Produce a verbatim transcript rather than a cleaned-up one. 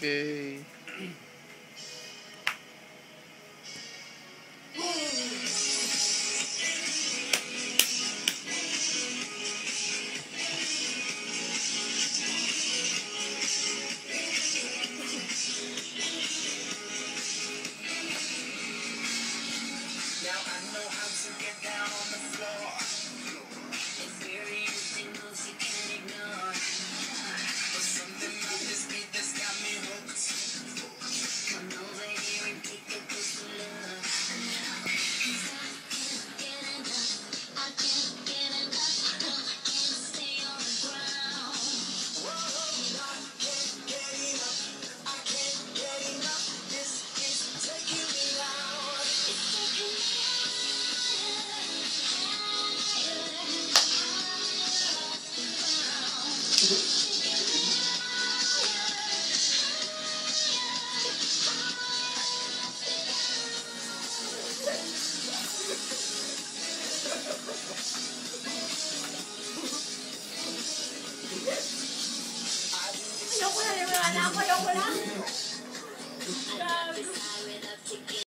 Okay. Now I know how to get down on the floor. It's very easy moves you can't ignore. But something about this beat that's got me hooked. Come over here and take a closer look. 'Cause I can't get enough. I can't get enough. I can't stay on the ground. Whoa, I can't get enough. I can't get enough. This is taking me out. It's taking me Ayoko na, wala na ako, ayoko na.